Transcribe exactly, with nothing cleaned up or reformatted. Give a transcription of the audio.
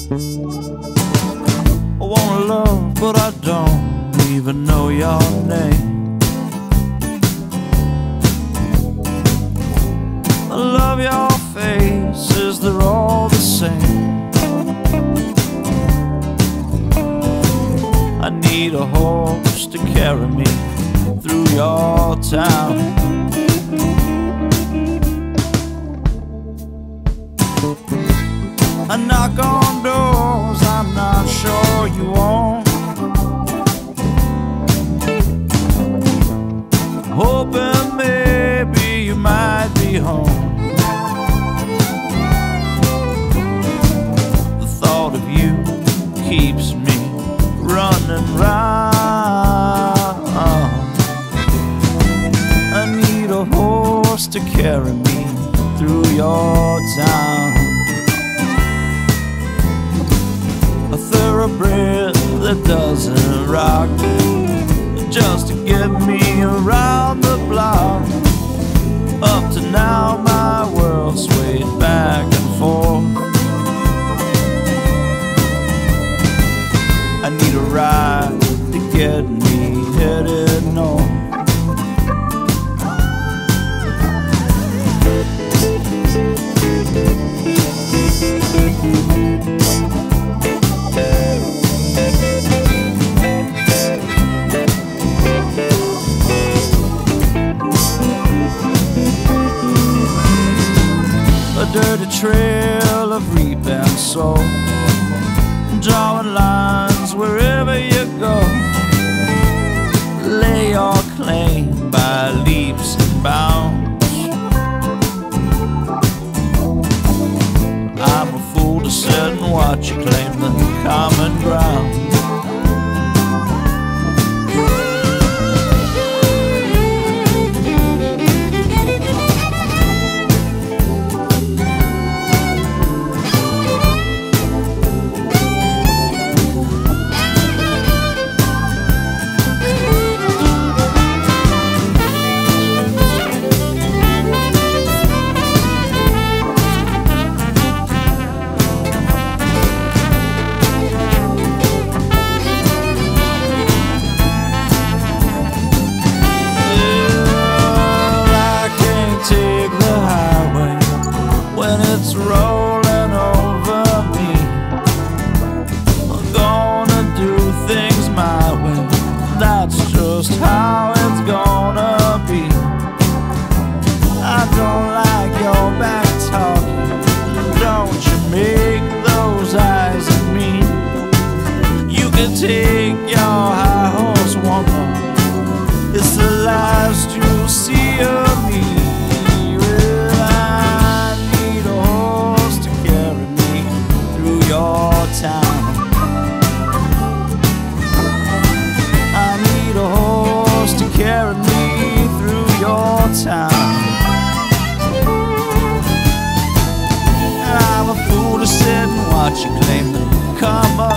I wanna love, but I don't even know your name. I love your faces, they're all the same. I need a horse to carry me through your town. I knock on doors I'm not sure you won't. Hoping maybe you might be home. The thought of you keeps me running round. I need a horse to carry me through your town. A thoroughbred that doesn't rock, just to get me around the block. Up to now my world swayed back and forth. I need a ride to get me headed north. A dirty trail of reap and sow, drawing lines wherever you go. Lay your claim by leaps and bounds. I'm a fool to sit and watch you claim the common ground. It's rolling over me. I'm gonna do things my way. That's just how it's gonna be. I don't like your back talking. Don't you make those eyes at me. You can take your high horse, woman. It's the last you'll see of me. Carry me through your town. And I'm a fool to sit and watch you claim the come up.